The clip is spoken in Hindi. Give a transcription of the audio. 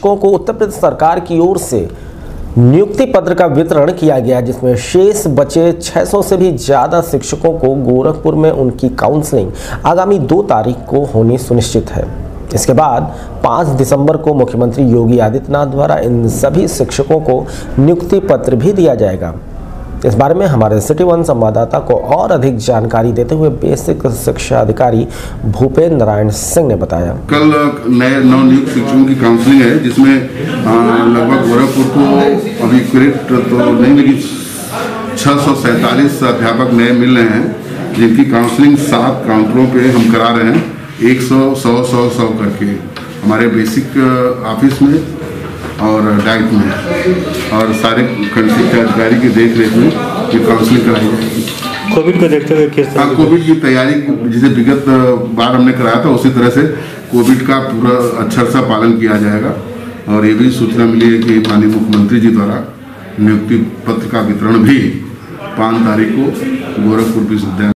शिक्षकों को उत्तर प्रदेश सरकार की ओर से नियुक्ति पत्र का वितरण किया गया, जिसमें शेष बचे 600 से भी ज़्यादा शिक्षकों को गोरखपुर में उनकी काउंसलिंग आगामी 2 तारीख को होनी सुनिश्चित है। इसके बाद 5 दिसंबर को मुख्यमंत्री योगी आदित्यनाथ द्वारा इन सभी शिक्षकों को नियुक्ति पत्र भी दिया जाएगा। इस बारे में हमारे सिटी 1 संवाददाता को और अधिक जानकारी देते हुए बेसिक शिक्षा अधिकारी भूपेंद्र नारायण सिंह ने बताया। कल नए नवनियुक्त शिक्षकों की काउंसलिंग है, जिसमें लगभग गोरखपुर को अभी करेक्ट तो नहीं, लेकिन 647 अध्यापक नए मिल रहे हैं, जिनकी काउंसलिंग 7 काउंटरों पे हम करा रहे हैं, 100 करके हमारे बेसिक ऑफिस में और डाइट में और सारे खंड शिक्षा अधिकारी की देख रेख में ये काउंसलिंग कराई जाएगी। कोविड को देखते हुए किस तरह कोविड की तैयारी जिसे विगत बार हमने कराया था, उसी तरह से कोविड का पूरा अच्छा सा पालन किया जाएगा। और ये भी सूचना मिली है कि माननीय मुख्यमंत्री जी द्वारा नियुक्ति पत्र का वितरण भी 5 तारीख को गोरखपुर विश्वविद्यालय